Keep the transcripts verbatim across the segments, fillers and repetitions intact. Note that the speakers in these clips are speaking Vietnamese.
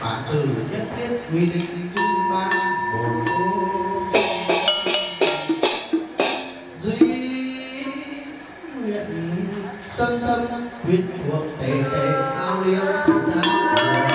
bản từ nhất thiết quy định chung ban bổn duy nguyện sâm sâm quyết thuộc tề tề ao liêu ra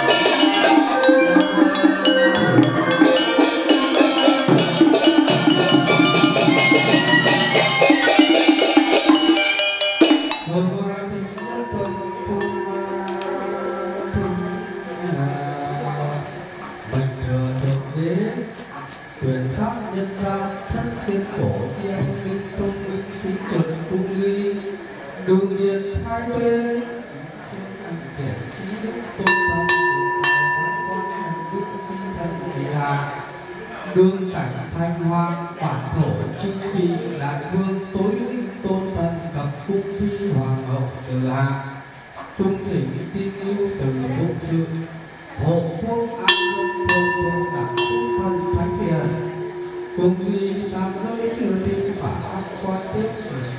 nhân gian thân thiên cổ chi anh linh tôn minh chính chuẩn cung duy đường điện thái tuế anh kể trí đức tôn tâm phán quan hành đức chi thân chỉ hạ đương cảnh thanh hoang bản thổ chư vị đại vương tối linh tôn thân cập cung phi hoàng hậu từ hạ trung thỉnh tin lưu từ phụng sự hộ quốc an dân thượng thụ đẳng phúc thân thánh hiền cùng duy tam giới chư thi phả ác quan tiếp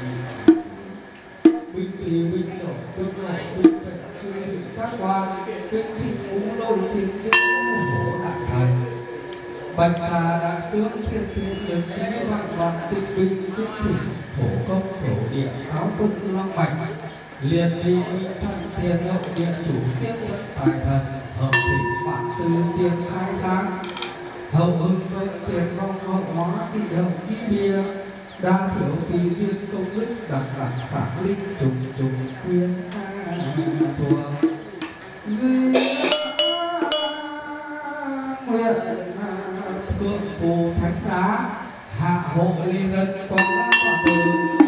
bình tùy bình nổ bình nổ bình tệ chư vị các quan kinh thịnh ngũ lôi thiên đức hổ đại thần bạch xà đại tướng thiên thiên liệt sĩ vạn vạn tịch binh kinh thịnh thổ công thổ địa áo quân long mạch liền đi minh thân tiền hậu địa chủ tiếp dẫn tài thần hợp thịnh bản tư tiên khai sáng hậu hưng công tiền phong hậu hóa thị hậu ký bia đa thiểu tùy duyên công đức đặc đặc sản linh trùng trùng quyên thuở nguyện thượng phù thánh giá hạ hộ ly dân quang các hòa từ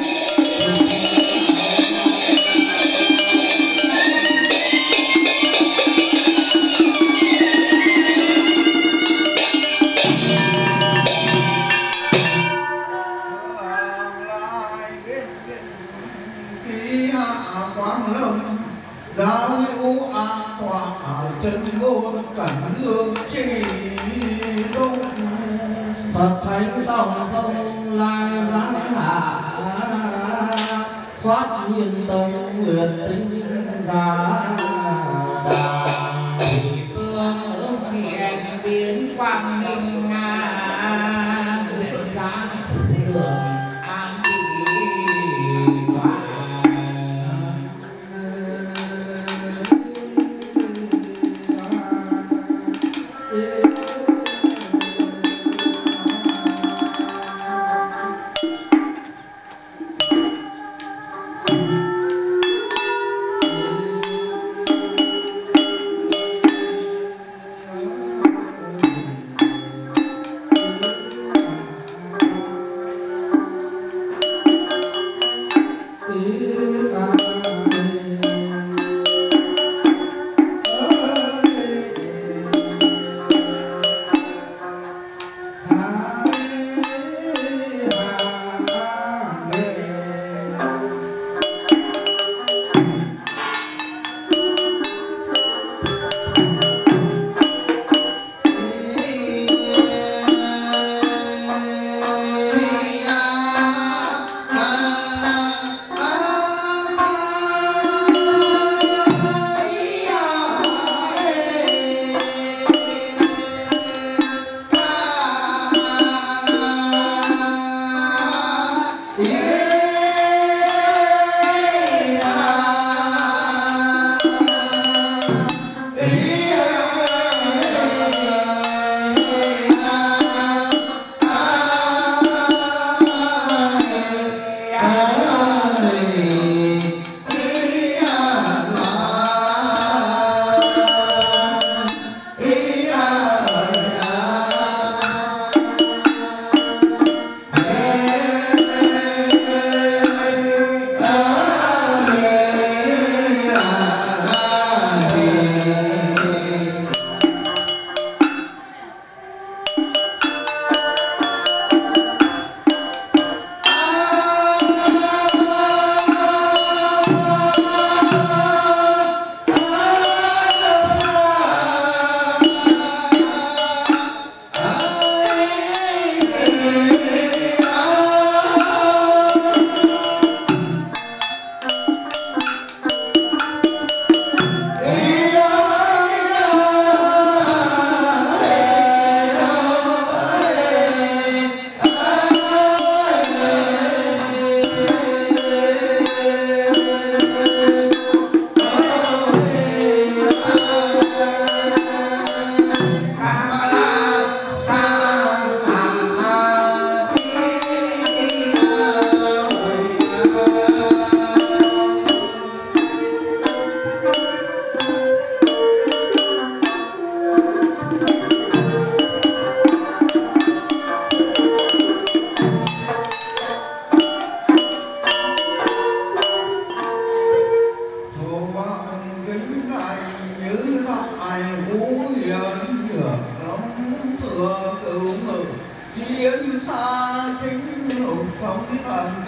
quang lâm giáo hữu an tọa chân ngôn cảnh hương chỉ đông Phật thánh tổng không lai giáng hạ khoát nhiên tông nguyệt tinh giá đà thị phương ước hiện biến quang minh nguyện giáng thủ đường an bị đoạt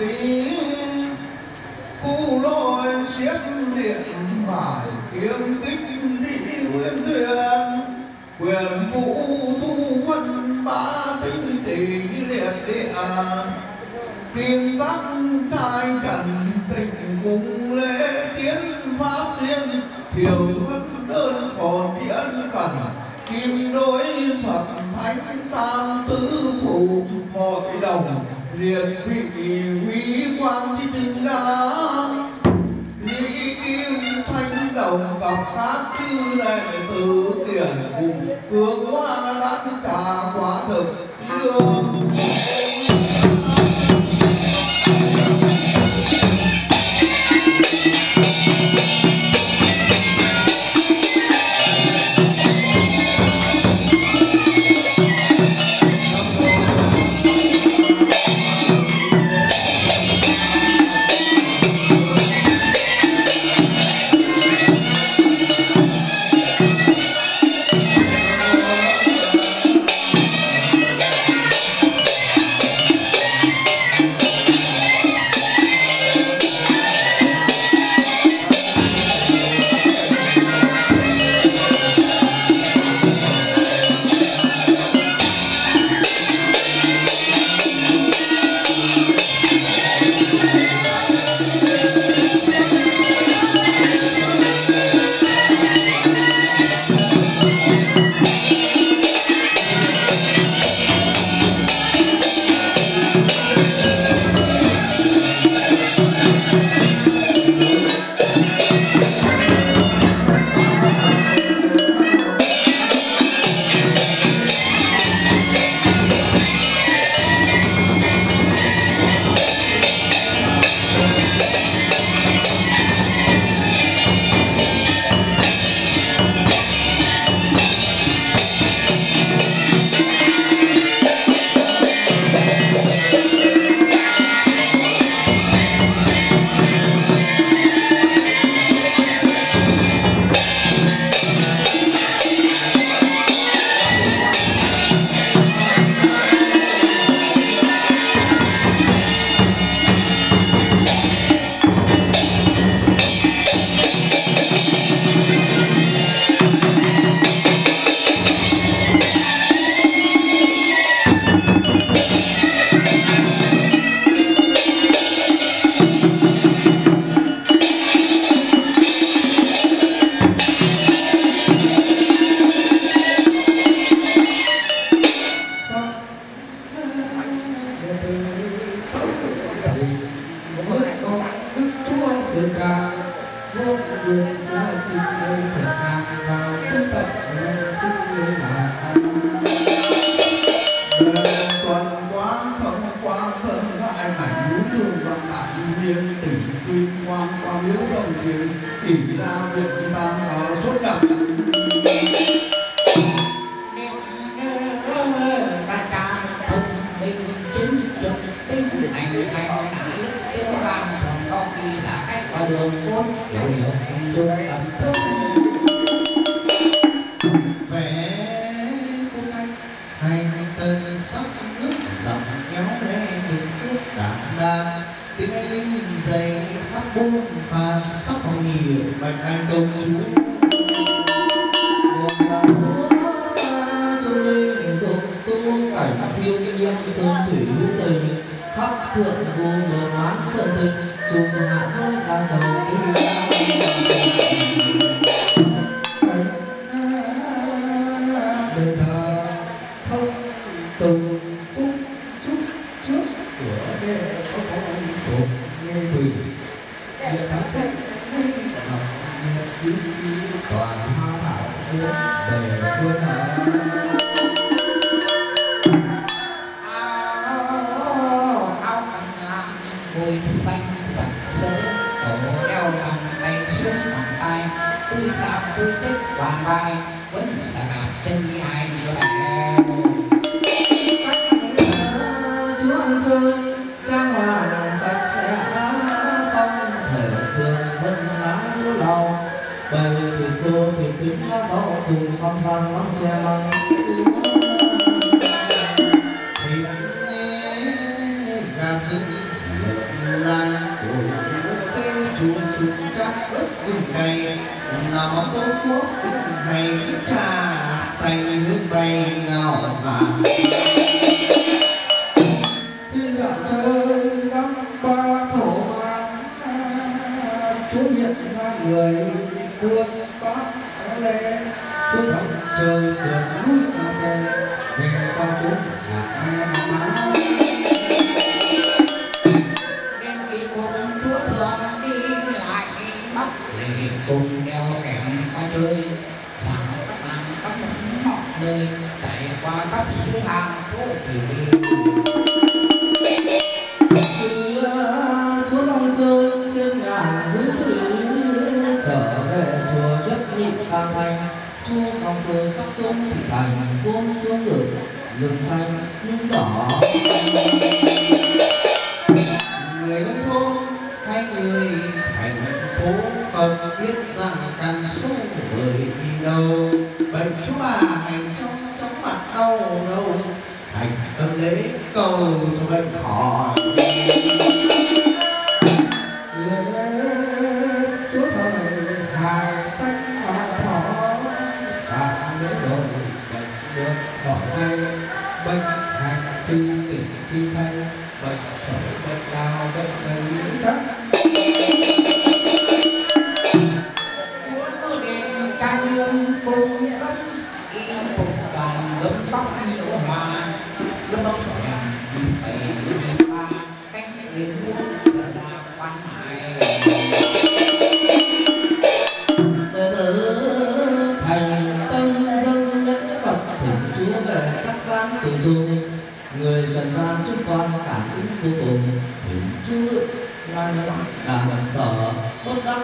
tí khu lôi xiết điện bài kiếm tích thị nguyên thuyền quyền vũ thu quân bá tinh tỷ liệt địa kim bắc trai trần tịnh cùng lễ tiến pháp liên thiểu thân đơn còn tiễn cần kim đối phật thánh tam tứ phụ hội đồng liệt vị quý quang chi từng gia lý kim thanh đồng gặp các chư đệ tử tiền cùng hướng hoa đắc trà quả thực đường từng ngày nằm tốt thuốc hay trà xanh nước bay nào mà khi dạo chơi dăm ba thổ mang chú hiện ra người buôn bát kéo lê chú dòng trời sườn núi nào về về qua chú hạt me má đêm kỳ cùng chúa thường đi lại bắc cùng đeo kèm qua chơi thẳng các hàng các mảnh mọc nơi chạy qua các suối hàng phố kỳ đi chúa dòng chơi trên ngàn dưới thủy trở về chùa nhất nhị tam thanh chú dòng chơi khắp trung thị thành vuông phương ngự rừng xanh núi đỏ người nông thôn hay người thành phố không biết rằng căn số bởi vì đâu bệnh chú bà hành trong chóng mặt đau đâu thành tâm lễ cầu cho bệnh khỏi chúa thời hài xanh và thỏ cả lễ rồi bệnh được khỏi ngay bệnh hành phi tỉnh phi say bệnh sởi bệnh lao bệnh dày những chắc chúa tôi đêm ca lương cùng cất y phục toàn gấm bóc nhiều mà gấm bóc sỏi tẩy đi ba canh đến nước là quan hải thành tâm dân lễ Phật thỉnh chúa về chắc gian từ chung người trần gian chúng con cảm ứng vô cùng thỉnh chúa lượng lai làm sở bất đắc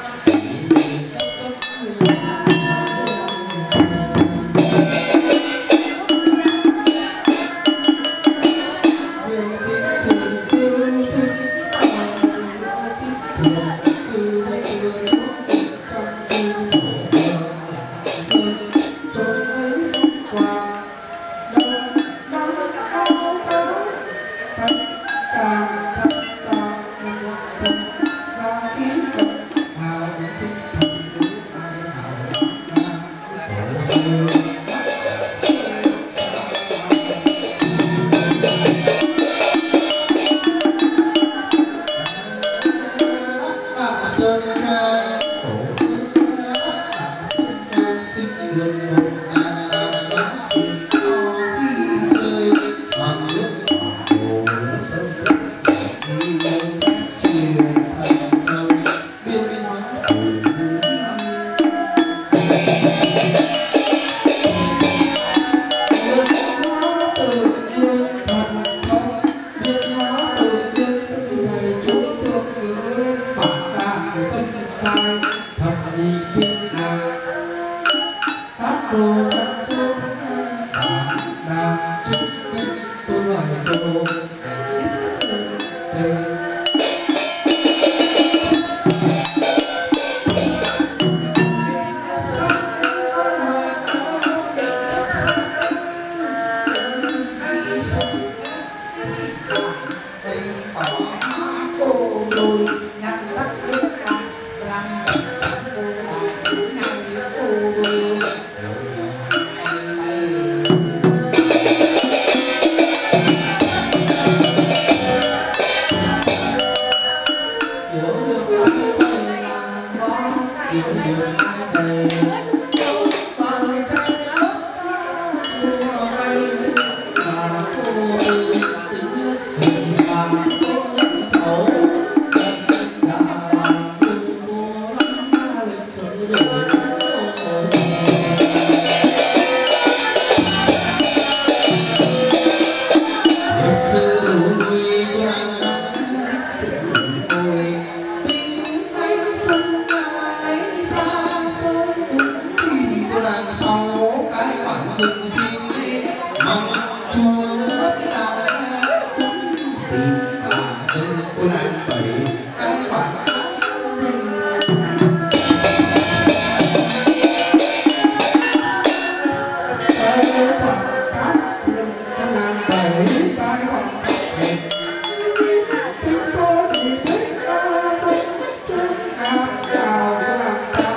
Hãy subscribe cho kênh Ghiền Mì Gõ để không bỏ lỡ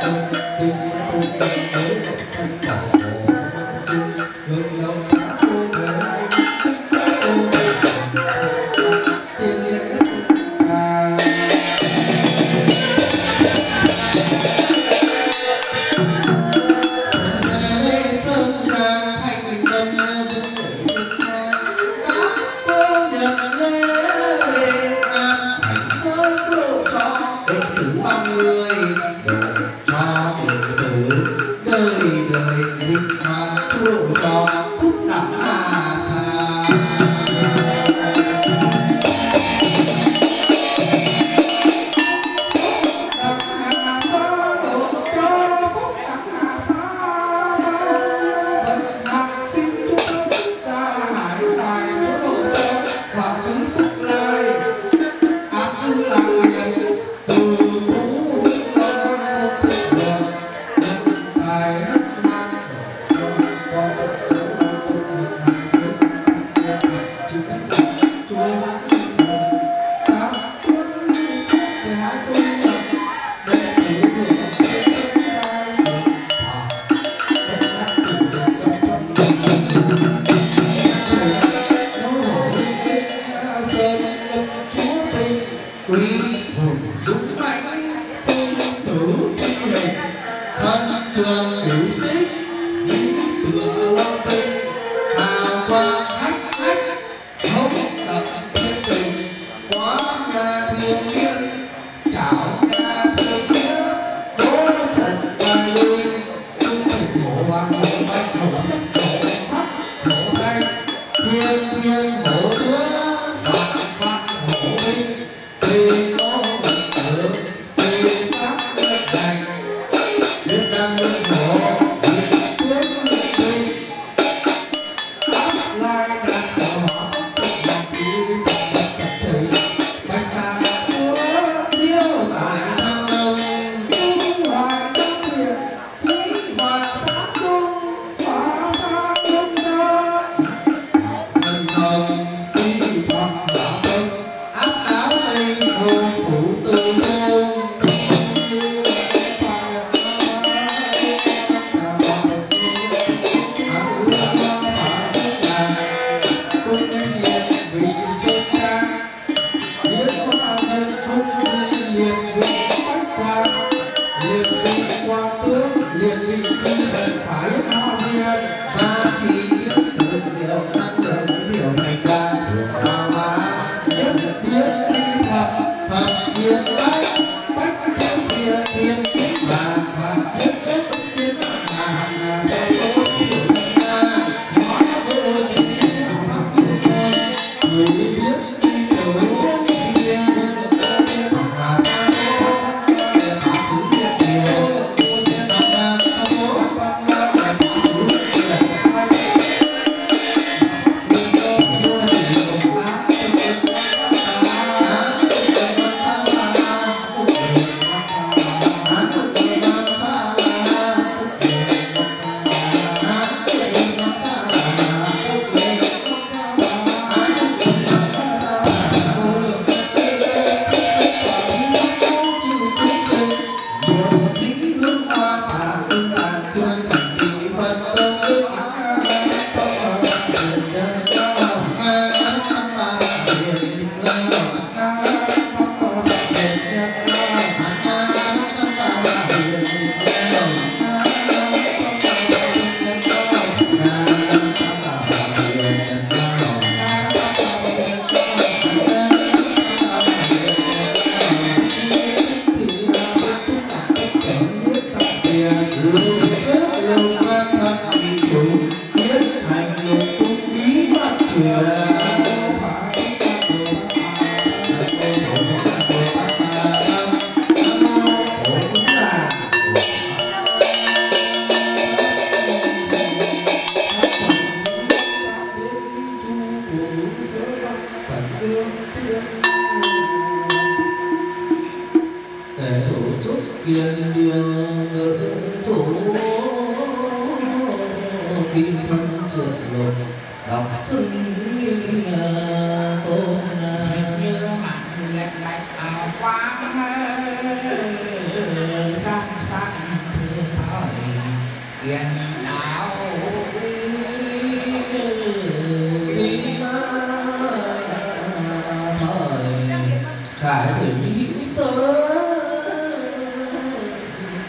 quang giang sang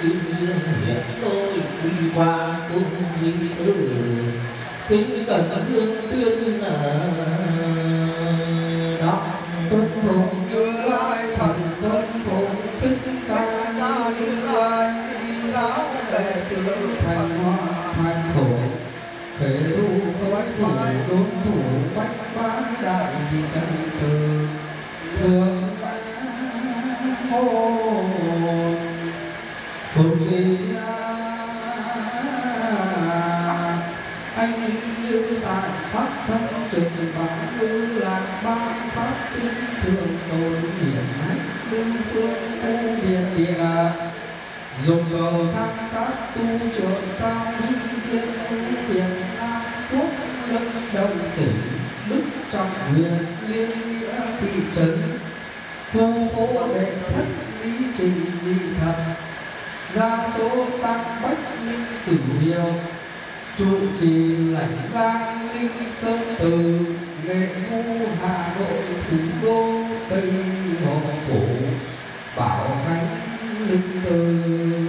kim dương hiện đôi quy quang tung duy tử kính cẩn hương tuyên đọc tuân phụng Như Lai thần tuân phụng thích ca Như Lai di giáo đệ tử thành hoa thành khổ khế thu khấn thủ đốn thủ bách phái đại vì chân từ thường môn phụng gì anh linh như tại sắc thân trực vắng như lạc ban pháp tinh thường tồn hiển hách tư phương tu biệt địa dùng cầu khang các tu trường cao minh viên ưu Việt Nam quốc lâm đồng tỉnh đức trọng huyện liên nghĩa thị trấn khu phố đệ thất lý trình nhị thập gia số tăng bách linh cửu hiệu trụ trì lãnh giang linh sơn từ nghệ ngu Hà Nội thủ đô Tây Hồ Phủ Bảo Khánh linh từ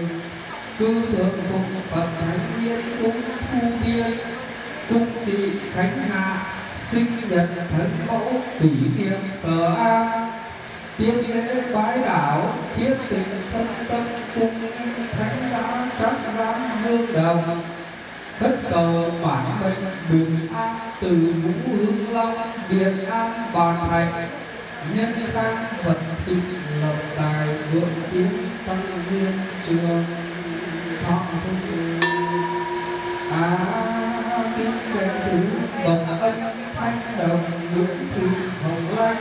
cư thượng phụng Phật Thánh Nhiên cung Thu Thiên cung trị Khánh Hạ sinh nhật Thánh Mẫu kỷ niệm cờ an tiên lễ bái đảo thiết tình thân tâm cung nghênh thánh giá chắc giám dương đồng khất cầu bản mệnh bình an từ Vũ Hương Long Điện An Bàn Thạch nhân khang vật thịnh lộc tài vượng tiến tăng duyên trường thọ sư á kim đệ tử bậc ân thanh đồng Nguyễn Thị Hồng Lanh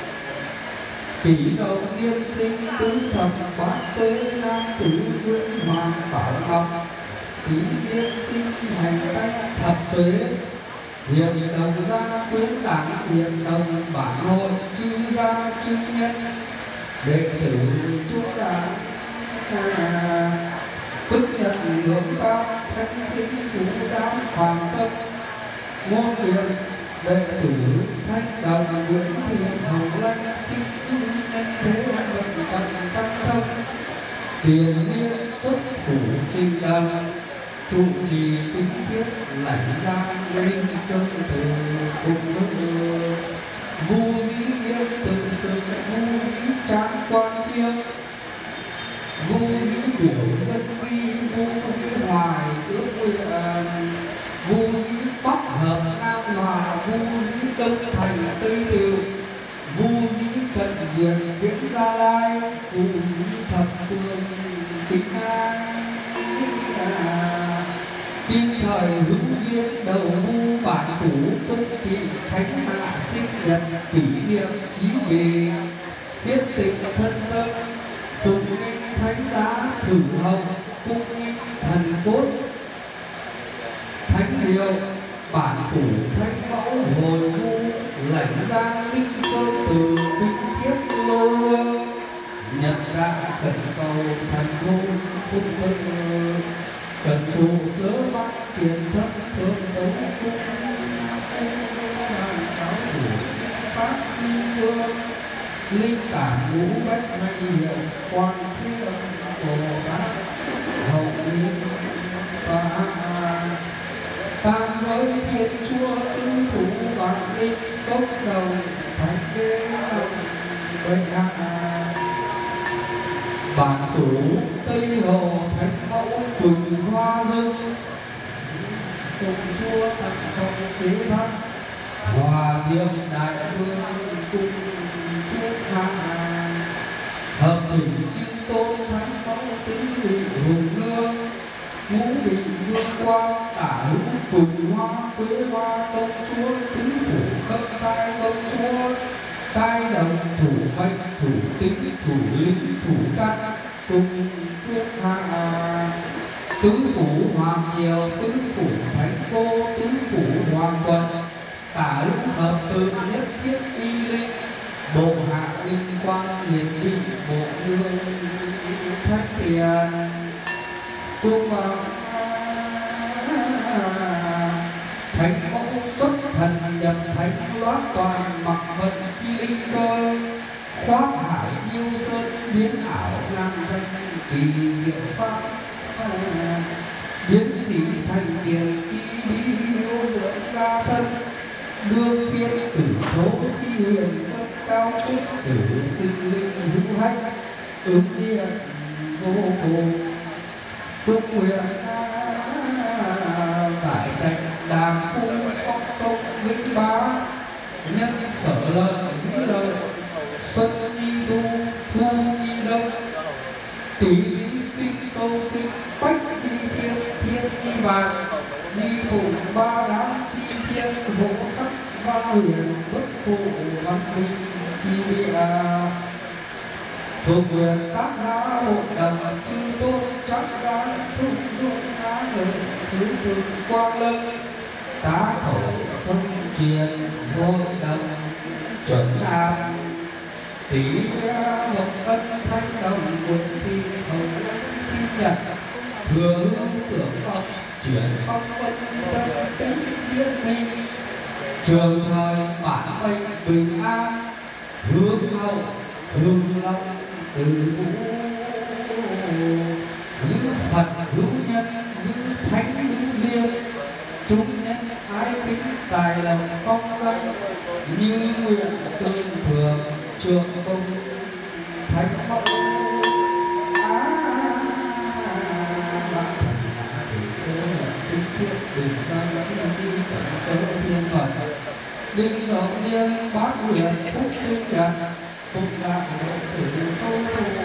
kỷ dậu niên sinh tứ thập bát tuế nam tử Nguyễn Hoàng Bảo Ngọc kỷ niên sinh hành cách thập tuế hiền đồng gia quyến đảng hiền đồng bản hội chư gia chư nhân đệ tử chúa đảng à, tức nhận ngưỡng cao thánh kính phú giáo phạm tâm ngôn liền đệ tử thanh đồng Nguyễn Thị Hồng Lanh sinh cư nhân thế mệnh trọng căn thân tiền niên xuất thủ trình đồng trụ trì tinh thiết lãnh giang linh sơn từ phụng dự vu dĩ nghiêm tự sự vu dĩ tráng quan chiêm vu dĩ biểu dân di vu dĩ hoài ước nguyện vu dĩ bắc hợp nam hòa vu dĩ đông thành tây tiều vu dĩ cận duyệt viễn gia lai vu dĩ thập phương kính ai kim thời hữu duyên đầu vu bản phủ công trị Khánh Hạ sinh nhật kỷ niệm chí nghề thiết tình thân tâm phụng nghênh thánh giá thử hồng cung nghênh thần cốt thánh hiệu bản phủ thánh mẫu hồi vu lãnh giang linh sơn từ kinh tiết lô hương nhật dạ khẩn cầu thần hôn phúc tự cần thù sớ bắt tiền thất thương đấu cung đàn giáo thủ chính pháp minh vương linh cảm ngũ bách danh hiệu quan thế âm bồ tát hậu linh và tam giới thiên chúa tứ phủ bản linh cốc đồng thánh đế bệ hạ bản phủ Tây Hồ Thánh Mẫu Quỳnh Hoa Dương cùng chúa tặng phong chế pháp hòa diệm đại vương cung quyết hạ hợp thỉnh chư tôn Thánh Mẫu tứ vị hùng nương ngũ vị vương quan tả hữu Quỳnh Hoa Quế Hoa công chúa tứ phủ khâm sai công chúa cai đồng thủ mệnh thủ tính thủ linh thủ căn cùng quyết hạ tứ phủ hoàng triều tứ phủ thánh cô tứ phủ hoàng quận tả hữu hợp tự nhất thiết y linh bộ hạ linh quan liệt vị bộ đương thánh tiền cung vào thánh mẫu xuất thần nhập thánh loát toàn mặc vận chi linh cơ khoác hải nhiêu sơn biến ảo nam danh kỳ diệu pháp biến chỉ thành tiền chi bí yêu dưỡng gia thân đương thiên cử thố chi huyền cấp cao quốc sử sinh linh hữu hạnh ứng hiện vô cùng cung nguyện giải trạch đàm phu phong công vĩnh bá nhân sở lợi dĩ lợi xuân nhi thu thu nhi đông tỷ dĩ sinh câu sinh bách nhi thiên thiên nhi vàng nhi phụng ba đám chi thiên hộ sắc va huyền bất phụ văn minh chi địa phước nguyện tác giá hội đồng chư tôn chắc đoán thung dung giá người thứ tự quang lâm tá khẩu thông truyền hội đồng chuẩn nam tỷ một ân thanh đồng nguyện thị hồng thiên nhật thừa hương tưởng vọng chuyển phong vân tâm tính yên minh trường thời bản mệnh bình an hướng hậu hưng long từ vũ giữ Phật hữu nhân giữ thánh hữu duyên chúng nhân ái kính tài lòng phong danh như nguyện tương thường trượng công thánh mẫu á bạn thần đã tình cố nhận kinh thiết bình danh chi chi tận số thiên phật đinh dậu niên bát nguyện phúc sinh nhật phúc đạo đệ tử khâu